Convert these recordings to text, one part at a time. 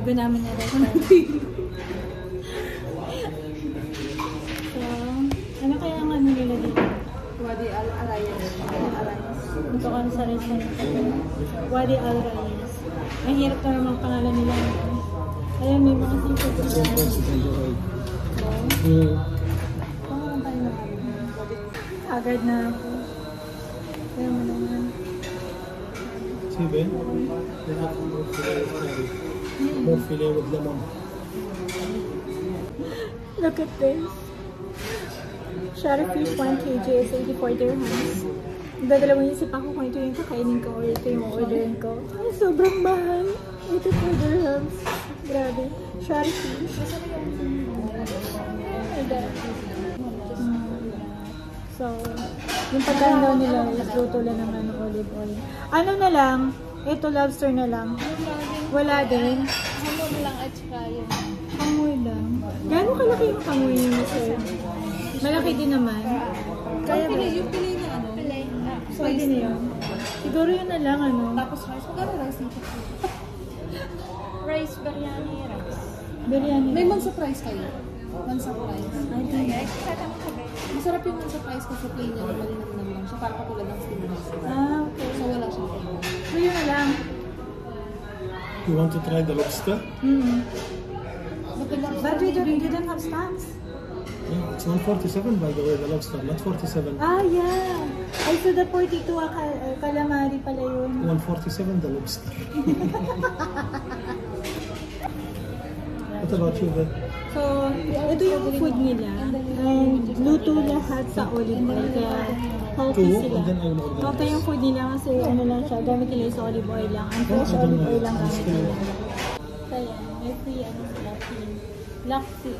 amigo namin na restaurant. So, ano kaya ang ano nila dito? Wadi Al Arayas. Ito kami sa restaurant. Wadi Al Rayas. Ang hirap na naman pangalan nila. Ayan, may mga seafood sila. So, pangalan tayo na agad na ako. Kaya mo naman. See, Ben? They have more filet with curry. More filet with lemon. Look at this. Shari fish 1 kg is 84 dirhams. Dadalawin isip ako kung ito yung kakainin ko or ito yung orderin ko. Ay, sobrang mahal. 84 dirhams. Grabe. Shari fish. So, yung pagkain daw nila is luto lang ng olive oil. Ano na lang? Ito, lobster na lang. Wala din. Hamon lang at saka yun. Kamoy lang. Gano'ng kalaki yung kamoy niyo, sir? Malaki din naman. Kaya ba? Yung pili na ano? Pili. Pwede na yun. Siguro yun na lang, ano? Tapos rice. Magkano rice dito? Rice, biryani, rice. Biryani. May mansa price kayo? Mansa price. Ay, Masarap yung mansa price kasi plain niya. Malinam lang siya. Parang katulad ng steam rice. okay. So wala siyang flavor. So yun na lang. You want to try the lobster? But we didn't have stamps. Yeah, it's 147 by the way, the lobster, not 47. Ah, yeah. I saw the 42 calamari pala yun. 147 the lobster. What about you, Ben? So, ito yung food nila. And luto lahat sa olive oil. Kaya healthy Two, sila. and then I will order Healthy yung food nila kasi ano lang siya, gamit nila sa olive oil lang. And fresh olive oil lang gamit nila. Kaya, may free ano sila, free. Black tea.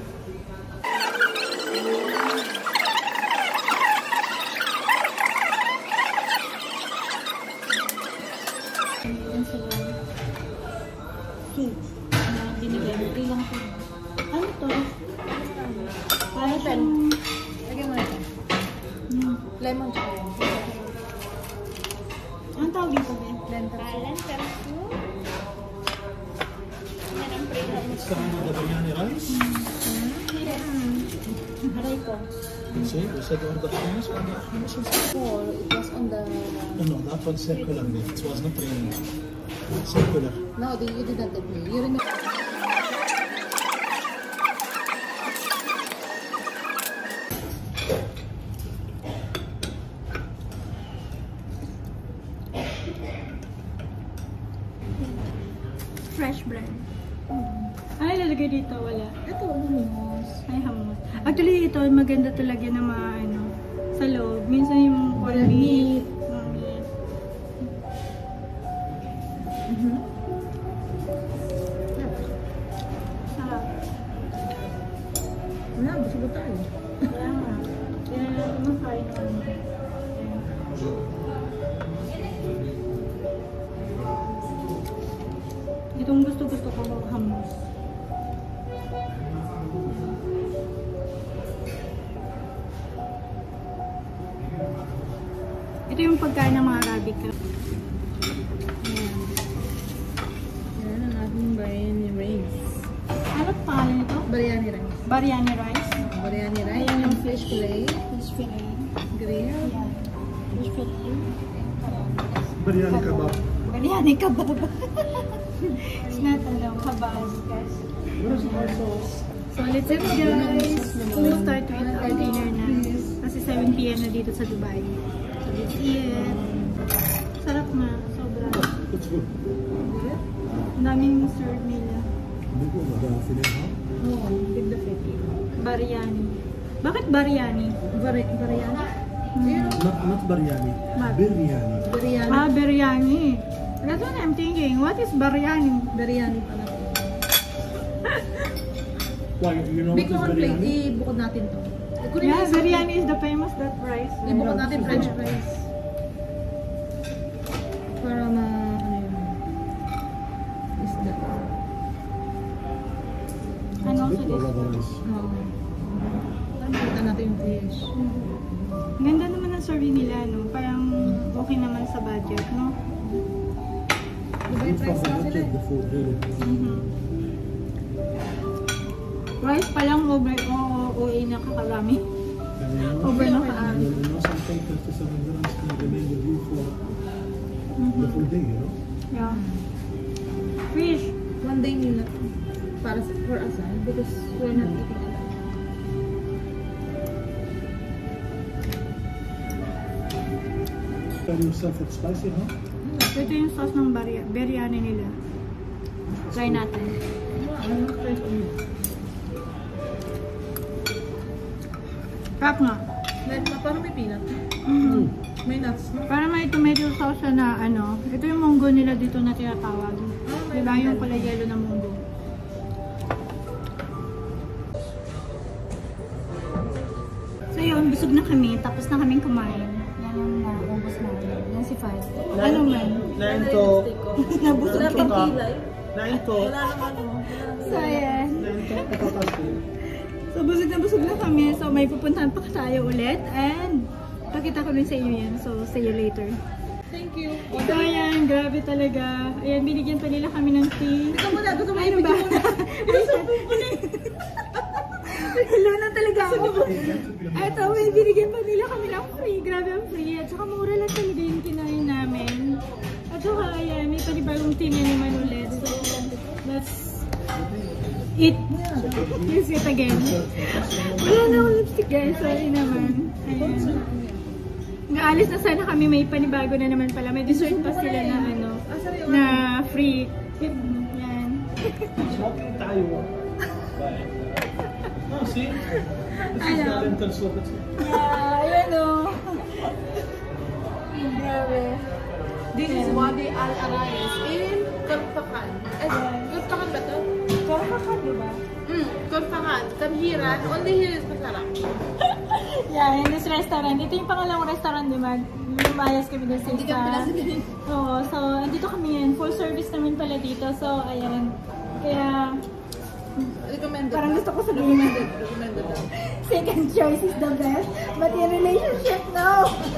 Yan sila. Soup. Na binigay. Free lang po. Ano to? Para siyang... Lagyan mo na ito. Lemon tsaka yun. Anong tawag dito, Ben? Lentil soup. Yan ang pre-hub. It's coming with the biryani rice. Haray ko. You see, we said order hummus, order hummus. Before, it was on the... No, that was circular. It was not really circular. No, you did not tell me. You remember... Fresh bread. Ano ilalagay dito? Wala. Ito, hummus. Ay, hummus. Actually, ito maganda talaga na ano, sa loob. Minsan yung corned beef. Sarap. Wala, busog tayo. Kaya nga. Kaya natin makain naman. Itong gusto-gusto ko hummus. Ito yung pagkain ng mga Arabic. Yan ang ating biryani rice. Ano pangalan nito? Biryani rice. Biryani rice. Biryani rice. Ayan yung fish fillet. Fish fillet. Grill. Ayan. Fish fillet. Biryani kebab. Biryani kebab. It's not kebab. Where's my sauce? So let's eat guys. We'll start with our dinner na. Kasi 7 PM na dito sa Dubai. So let's eat. Sarap na. Sobra. It's good. Ang daming serve nila. Oo, with the fish. Biryani. Bakit biryani? Biryani? Not biryani. What? Biryani. Biryani. Ah, biryani. That's what I'm thinking. What is biryani? Biryani pala. Why? You know what Big is naman plate, biryani? ibukod natin to. Yeah, biryani is the famous that rice. Ibukod natin French fries. Para ma... ano yun? Isda. And also this. Oo. Kita natin yung fish. Ganda naman ang serving nila, no? Parang okay naman sa budget, no? Dubai price na sila eh. The food, really. Rice pa lang OA na kakarami. Over na kaarami. Something 37 grams can remain with you for the full day, you know? Yeah. Fish. One day meal na to. Para for us, because we're not eating a lot. Tell yourself it's spicy, no? Ito yung sauce ng biryani nila. Try natin. Sarap nga. Parang may peanut. May nuts. Para may tomato sauce siya na ano. Ito yung munggo nila dito na tinatawag. Diba yung pala yelo na munggo. So yun, busog na kami. Tapos na kaming kumain. Yan yung naubos namin. Yan si Fad. Ano man? Nento. Nabusog ka. Nento. So ayan. So busog na kami. So may pupuntahan pa tayo ulit. And pakita ko rin sa inyo yan. So see you later. Thank you. So ayan, grabe talaga. Ayan, binigyan pa nila kami ng tea. Ikaw muna, gusto mo Ano ba? Luna talaga ako. Eto, may binigyan pa nila kami ng free. Grabe ang free. At saka mura lang talaga yung kinain namin. At saka ayan, may panibagong tea na naman ulit. So let's eat. Use it again. Wala na akong lipstick guys. Sorry naman. Ayan. Naalis na sana kami, may panibago na naman pala. May dessert pa sila na ano, na free. Yan. Smoking tayo. Oh, see? This is the lentil soup. Yeah, ayan o. Grabe. This is Wadi Al Arayes in Korpakan. Korpakan ba to? Korpakan, diba? Korpakan. Kamhiran. Only here is masarap. Yeah, in this restaurant. Ito yung pangalawang restaurant, diba? Lumayas kami doon sa Hindi isa. ka pala sabihin. Oo, so andito kami yan. Full service naman pala dito. So, ayan. Kaya, Recommended. parang gusto ko sabihin na Recommended daw. second choice is the best. But in relationship, no!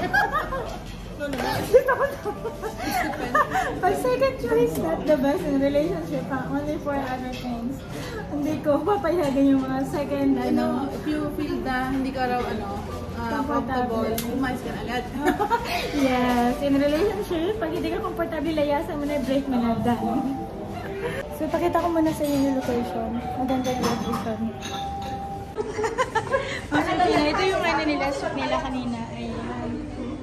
Gusto ko to. Pag second choice, not the best in relationship, only for other things. Hindi ko papayagan yung mga second, ano. If you feel na hindi ka raw, comfortable, umayos ka na agad. Yes, in relationship, pag hindi ka comfortable, layasan mo na, break mo na, done. So, pakita ko muna sa inyo yung location. Maganda yung location. Okay, ito yung ano nila, soup nila kanina. Ayan.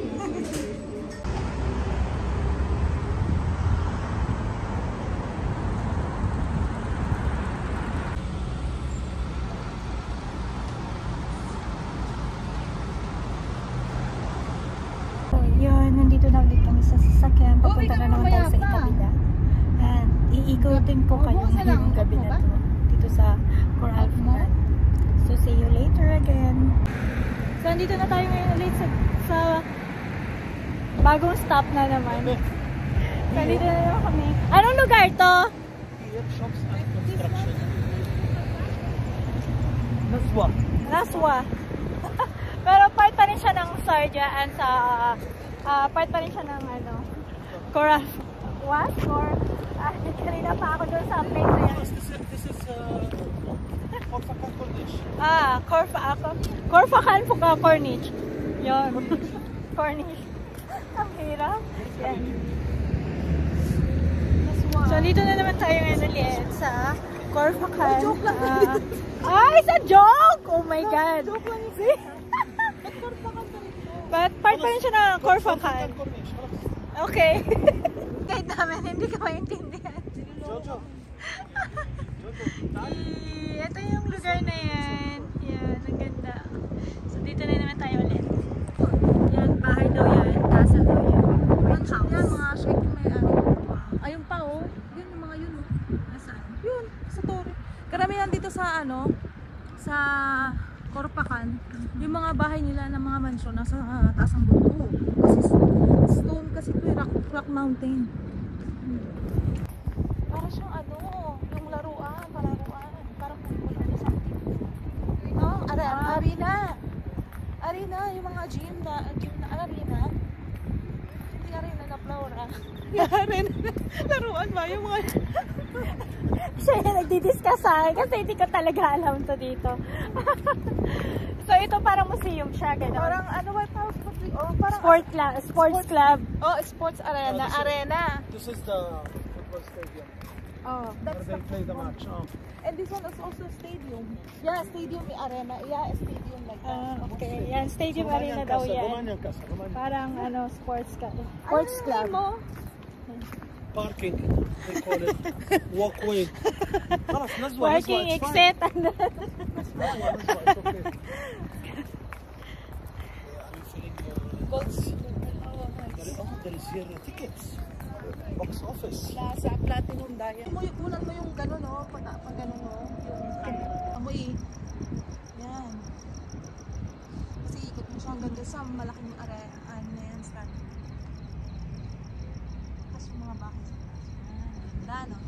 Yun, nandito na ulit kami sa sasakyan. Papunta na naman tayo sa Itabida. And iikutin ko kayo ngayong gabi na to. Dito sa Coral Flat. So, see you later again. So, nandito na tayo ngayon ulit sa bagong stop na naman. So, nandito na naman kami. Anong lugar to? Workshops and construction. Naswa. Naswa. Pero part pa rin siya ng Sardia and sa part pa rin siya ng ano, Coral. What? Or kanina pa ako doon sa place na yan. This is Korfakan Corniche. Korfakan Corniche. Yun. Corniche. Ang hirap. Yan. So, dito na naman tayo ngayon ulit sa Korfakan. Joke lang. Ay, sa joke! Oh my God. Joke lang. See? But part pa rin siya ng Korfakan. Okay. Kahit namin, hindi ka maintindihan. Jojo. Ito yung lugar na yan. Yan, ang ganda. So, dito na naman tayo ulit. Yan, bahay daw yan. Castle daw yan. House. Yan, mga shape may ano. Ayun pa oh. Yun yung mga yun oh. Nasaan? Yun, sa Torre. Karamihan dito sa ano, sa Korpakan, yung mga bahay nila ng mga mansyon nasa taas ng bundok. Kasi stone kasi ito, rock mountain. Para siyang ano, yung laruan, parang ano something. Oh, arena. Arena, yung mga gym na arena. dating arena na Flora. Arena, laruan ba yung mga... Siya yung nagdi-discuss sa akin kasi hindi ko talaga alam to dito. So ito parang museum siya, gano'n. Parang ano ba tawag ko? Oh, parang Sports club. Oh, sports arena. Arena. This is the football stadium Oh, where that's they play the match. And this one is also stadium. Yeah, stadium arena. Yeah, stadium like that. Okay. Yan, stadium arena daw yan. Romanian Casa, Romanian. Parang ano, sports club. Ano Sports yung club. name mo? Parking, they call it. Walkway. خلاص نزوة Parking it's fine. exit. نزوة it's okay. There is here tickets. Box office. Sa Platinum Diet. Unan mo yung gano'n, no? Pag gano'n, no? Yung amoy. Yan. Kasi ikot mo siya hanggang doon sa malaking arena. Ano na yan, stand. Tapos yung mga bahay sa taas. Ganda, no?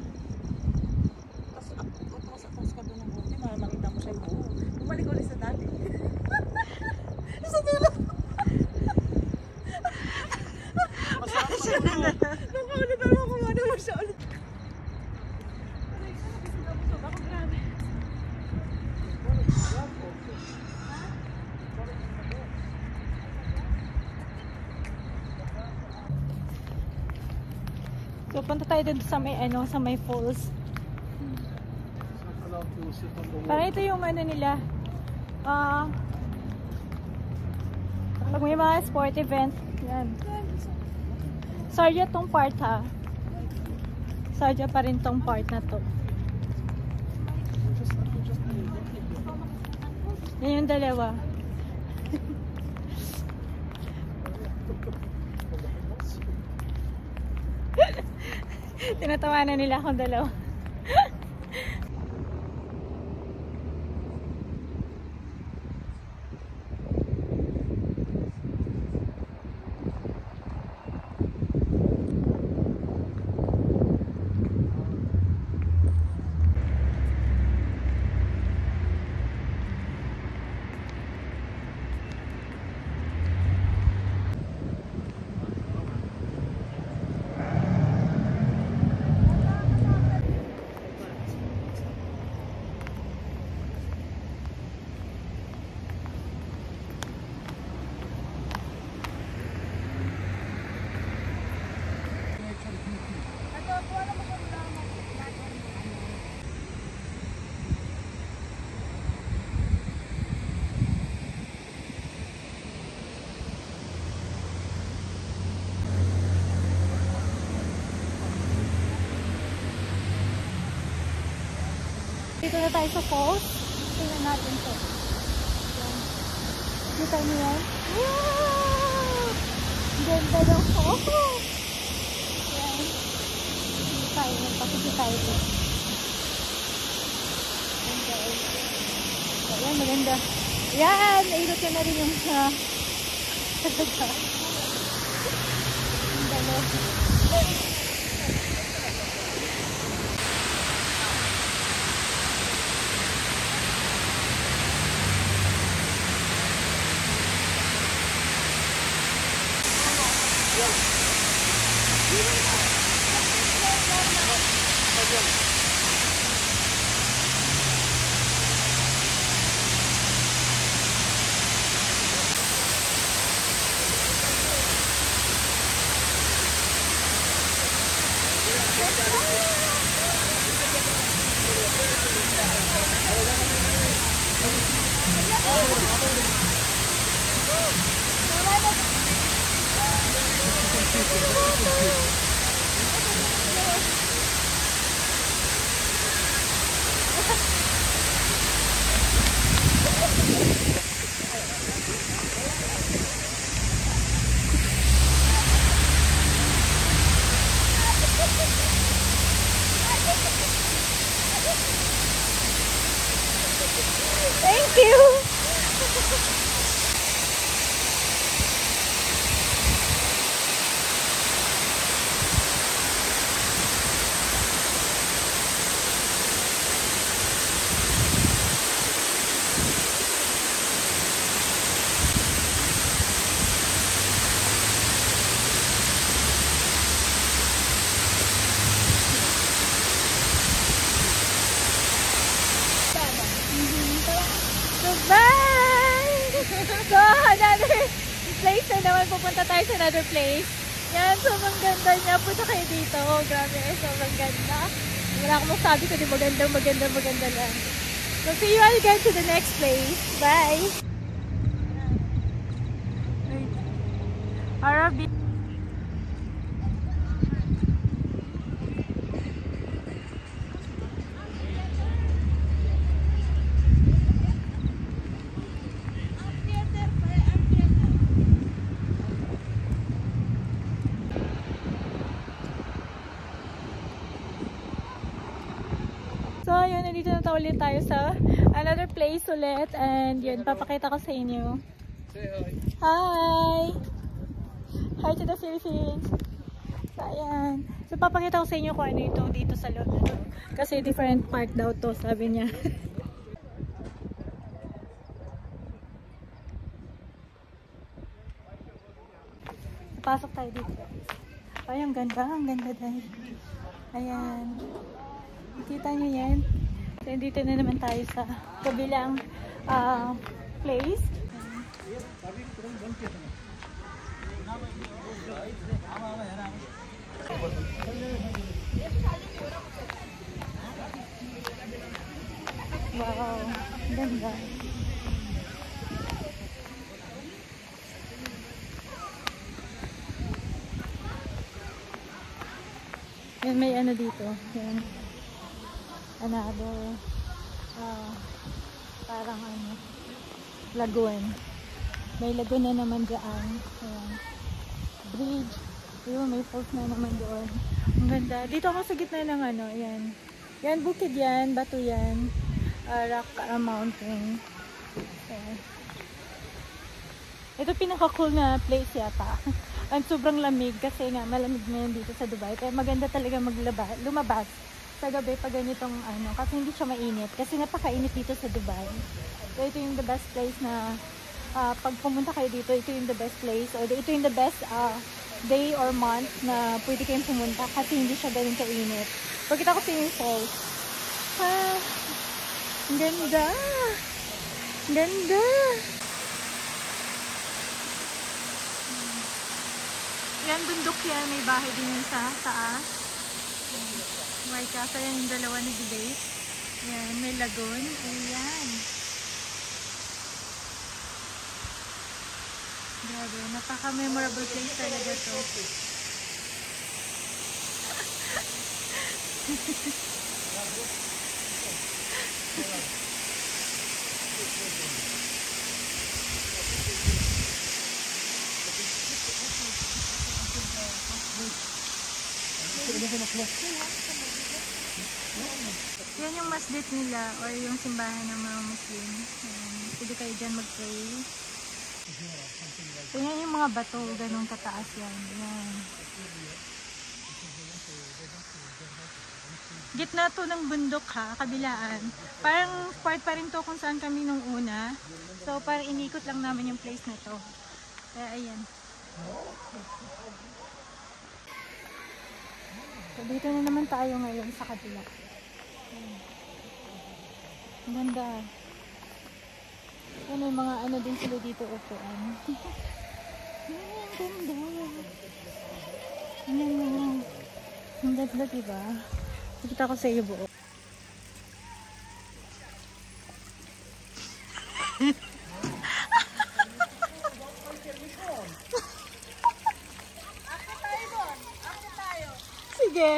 Tapos atras ka doon ng buti. Makita mo siya yung buo. Bumalik ulit sa dati. Sa dulo. Nakaulit ako kung ano mo siya ulit. Ako grabe. So punta tayo dun sa may ano, sa may falls. Allowed to sit on the wall. Parang ito yung ano nila. Pag may mga sport event, yan. Sarja tong part ha. Sarja pa rin tong part na to. Yan yung dalawa. Tinatawanan nila akong dalawa. Dito na tayo sa falls. Tingnan natin to. Yan. Kita niyo yan? Wow! Ganda ng falls! Yan. Dito tayo. Magpapiti tayo dito. Yan guys. Yan, maganda. Yan! Nailot ka na rin yung sa... Ang dalawa. Thank you. So, another place na naman. Pupunta tayo sa another place. Yan, sobrang ganda niya. Punta kayo dito. Oh, grabe, sobrang ganda. Wala akong masabi ko, di maganda lang. So, see you again to the next place. Bye! Arabic. So, yun, nandito na ulit tayo sa another place ulit. And yun, papakita ko sa inyo. Say hi. Hi! Hi to the Philippines! So, ayan. So, papakita ko sa inyo kung ano ito dito sa loob. Kasi different park daw to, sabi niya. Pasok tayo dito. Ay, ang ganda dahil. Ayan. Kita nyo yan? So, dito na naman tayo sa kabilang place. Wow, ganda. Yan, may ano dito. Yan. Another parang ano, lagoon. May lagoon na naman dyan. Ayan. Bridge. Ayun, may falls na naman doon. Ang ganda. Dito ako sa gitna ng ano, ayan. Yan, bukid yan, bato yan. Rock mountain. Ayan. Ito pinaka-cool na place yata. Ang sobrang lamig kasi nga malamig ngayon dito sa Dubai. Kaya maganda talaga lumabas sa gabi pag ganitong ano, kasi hindi siya mainit. Kasi napakainit dito sa Dubai. So ito yung the best place na pag pumunta kayo dito, ito yung the best place. O ito yung the best day or month na pwede kayong pumunta kasi hindi siya ganun kainit. Pagkita ko sa yung falls. Ang ganda! Ganda! Yan, bundok yan. May bahay din yun sa taas. White Castle, yan yung dalawa na debate. Yan, may lagoon. Ayan. Grabe, napaka-memorable place talaga to. Yan yung masjid nila or yung simbahan ng mga Muslim. Pwede kayo dyan mag-pray. So yan yung mga bato, ganun kataas yan. Yan. Gitna to ng bundok ha, kabilaan. Parang part pa rin to kung saan kami nung una. So parang inikot lang namin yung place na to. Kaya ayan. So dito na naman tayo ngayon sa kabila. Ang ganda. Ano yung mga ano din sila dito upuan. Ang ganda. Ang ganda diba? Nakita ko sa iyo buo. Sige.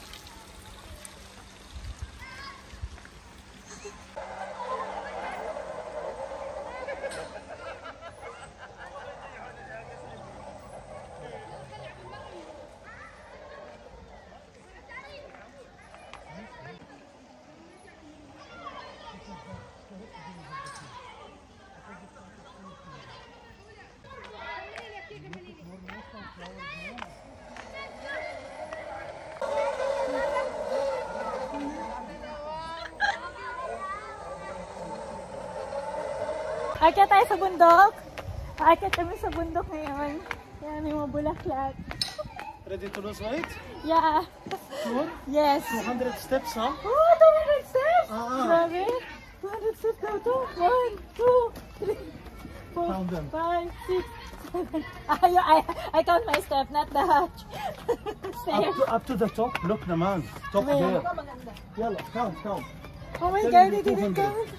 Akyat tayo sa bundok. Akyat kami sa bundok ngayon. Yan, may mga bulaklak. Ready to lose weight? Yeah. Sure? Yes. 200 steps, huh? Oh, 200 steps! Grabe. 200 steps daw to. 1, 2, 3, 4, count them. 5, 6, 7. I count my step, not the stairs. Up to the top. Look, Naman. Top Where? there. Yalla, count. Oh my Tell god, me I didn't 200. count.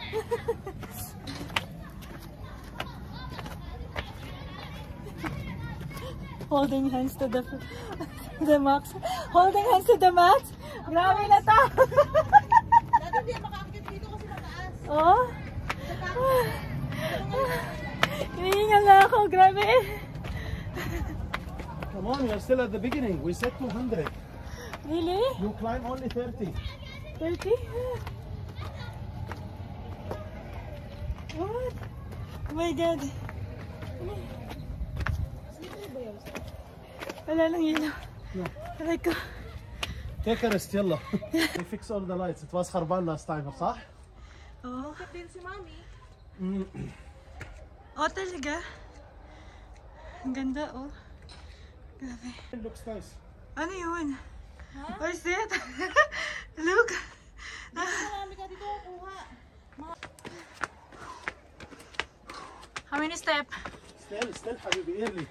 Holding hands to the max. Holding hands to the max. Grabe na to. Dati hindi makakakit dito kasi mataas. Oh. Hinihingal na ako. Grabe. Come on, we are still at the beginning. We said 200. Really? You climb only 30. 30? What? Oh my god. Wala lang yun. No. Aray ko. Take a rest, yalla. We fix all the lights. It was خربان last time, صح? Oh. Kapin si Mami. Oh, talaga? Ang ganda, oh. Grabe. It looks nice. Ano yun? What's that? Look. Marami ka dito kuha. How many steps? Still, حبيبي, early.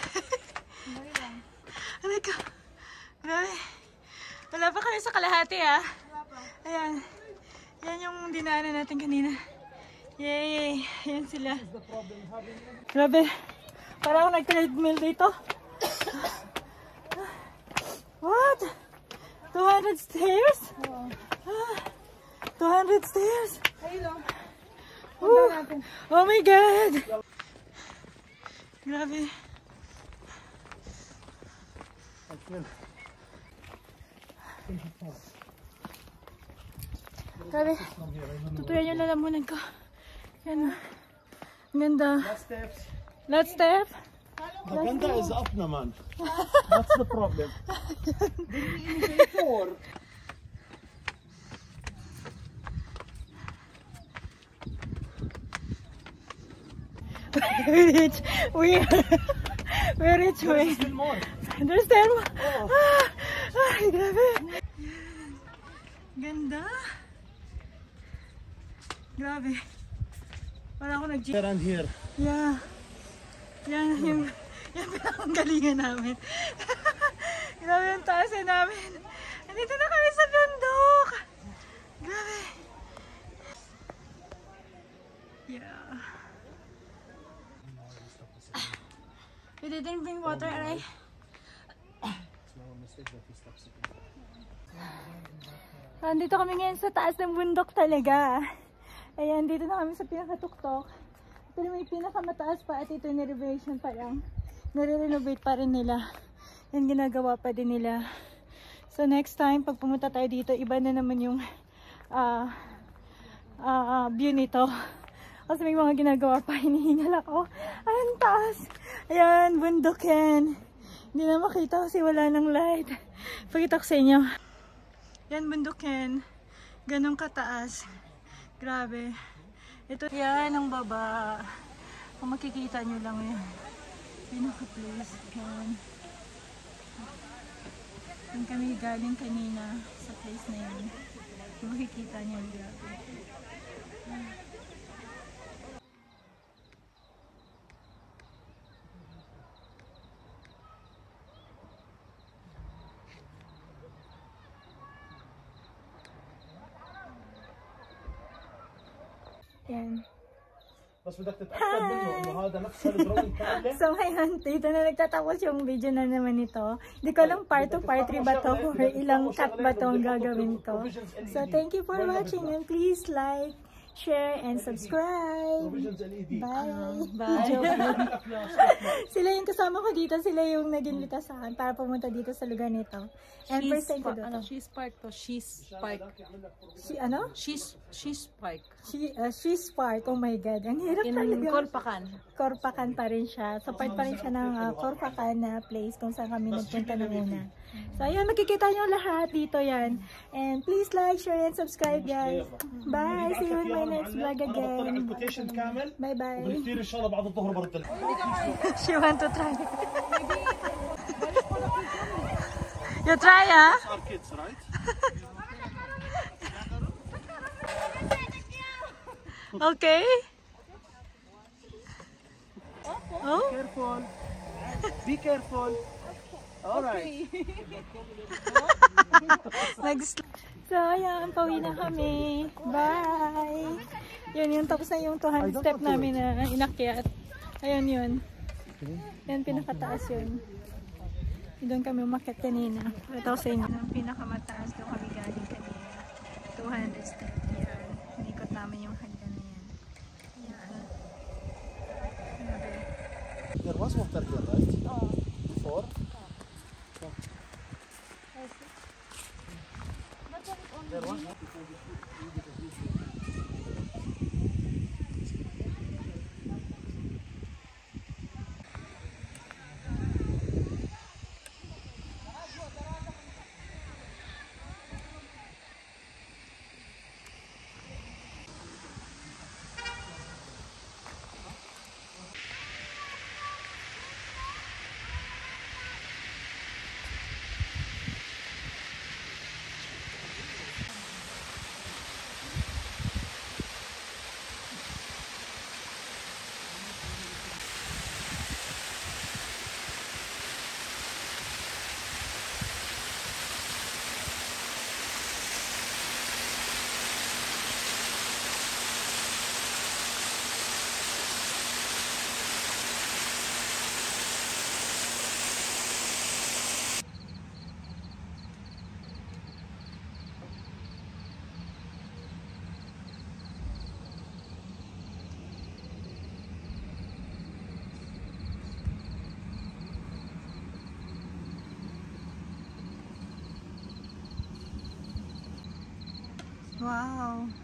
Aray ko. Grabe. Wala pa kami sa kalahati, ah. Ayan. Yan yung dinaanan natin kanina. Yay! Ayan sila. Grabe. Parang ako nag-treadmill dito. What? 200 stairs? 200 stairs? Ayun. Oh my god! Grabe. Grabe. Tutuyan yung lalamunan ko. Yan. Ang ganda. Last steps. Last step. The ganda is up, Naman. That's the problem. Before. We reach. We reach. There's still more. There's 10 more. Oh. Ay, grabe. Ganda. Grabe. Parang ako nag-gym. Here and here. Yeah. Yan yung pinakanggalingan namin. Grabe yung taas namin. Andito na kami sa bundok. Grabe. Yeah. You didn't bring water, right? Andito kami ngayon sa taas ng bundok talaga. Ayan, dito na kami sa pinakatuktok. Pero may pinakamataas pa at ito ni-renovation pa lang. Nare-renovate pa rin nila. Yan, ginagawa pa din nila. So next time, pag pumunta tayo dito, iba na naman yung view nito. Kasi may mga ginagawa pa, hinihingal ako. Ang taas! Ayan, bundok yan. Hindi na makita kasi wala ng light. Pakita ko sa inyo. Yan, bundok yan. Ganong kataas. Grabe. Ito yan ang baba. Kung makikita nyo lang yan. Pinaka-place. Yan. Yan kami galing kanina sa place na yan. Kung makikita nyo, grabe. Yan. بس بدك تتأكد منه إنه هذا نفس الدرون كاملة. So ngayon, dito na nagtatapos yung video na naman ito. Hindi ko alam part 2, part 3 ba to or ilang cut ba to ang gagawin ko. So thank you for watching and please like, share, and subscribe. Bye! Bye! Sila yung kasama ko dito. Sila yung nag-invita sa akin para pumunta dito sa lugar nito. And first time ko dito. She's Park to. She's Park. Ano? She's Park. She's Park. Oh my God. Ang hirap In talaga. Korpakan. Korpakan pa rin siya. So part pa rin siya ng Korpakan na place kung saan kami nagpunta na muna. So ayun, makikita nyo lahat dito yan. And please like, share, and subscribe guys. Bye! See you in my next vlog again. Bye bye. She want to try. You try, ah? Our kids, right? Okay. Oh? Careful. Be careful. Alright. So, ayan, pauwi na kami. Bye! Yun, yung tapos na yung 200 step namin na inakyat. Ayun yun. Yan, pinakataas yun. Doon kami umakyat kanina. Tapos sa inyo. Ang pinakamataas doon kami galing kanina. 200 step. Yan. Inikot namin yung hagdan na yan. Yan. Grabe. There was water here, right? Oo. Before? There was. Wow.